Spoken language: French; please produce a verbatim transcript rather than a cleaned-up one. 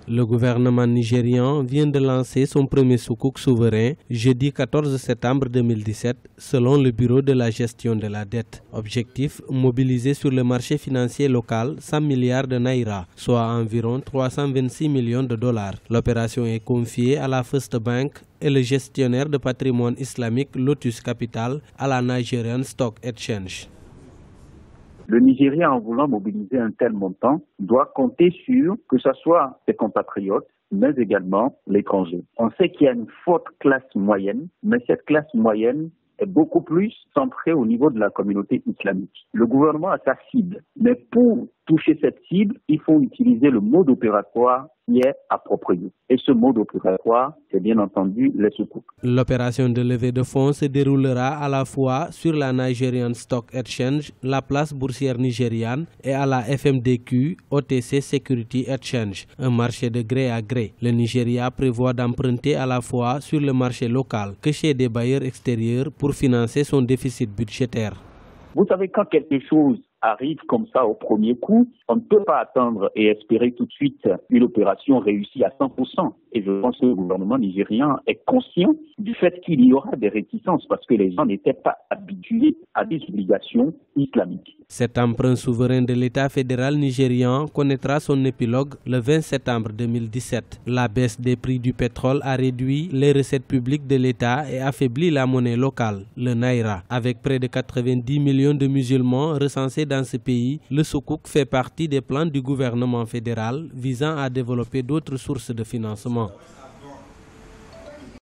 Le gouvernement nigérian vient de lancer son premier soukouk souverain jeudi quatorze septembre deux mille dix-sept selon le Bureau de la gestion de la dette. Objectif, mobiliser sur le marché financier local cent milliards de naira, soit environ trois cent vingt-six millions de dollars. L'opération est confiée à la First Bank et le gestionnaire de patrimoine islamique Lotus Capital à la Nigerian Stock Exchange. Le Nigeria, en voulant mobiliser un tel montant, doit compter sur que ce soit ses compatriotes, mais également l'étranger. On sait qu'il y a une forte classe moyenne, mais cette classe moyenne est beaucoup plus centrée au niveau de la communauté islamique. Le gouvernement a sa cible, mais pour toucher cette cible, il faut utiliser le mode opératoire qui est approprié. Et ce mode opératoire, c'est bien entendu les soukouk. L'opération de levée de fonds se déroulera à la fois sur la Nigerian Stock Exchange, la place boursière nigériane et à la F M D Q O T C Security Exchange, un marché de gré à gré. Le Nigeria prévoit d'emprunter à la fois sur le marché local que chez des bailleurs extérieurs pour financer son déficit budgétaire. Vous savez, quand quelque chose arrive comme ça au premier coup, on ne peut pas attendre et espérer tout de suite une opération réussie à cent pour cent. Et je pense que le gouvernement nigérien est conscient du fait qu'il y aura des réticences parce que les gens n'étaient pas habitués à des obligations islamiques. Cet emprunt souverain de l'État fédéral nigérian connaîtra son épilogue le vingt septembre deux mille dix-sept. La baisse des prix du pétrole a réduit les recettes publiques de l'État et affaibli la monnaie locale, le naira. Avec près de quatre-vingt-dix millions de musulmans recensés dans ce pays, le soukouk fait partie des plans du gouvernement fédéral visant à développer d'autres sources de financement.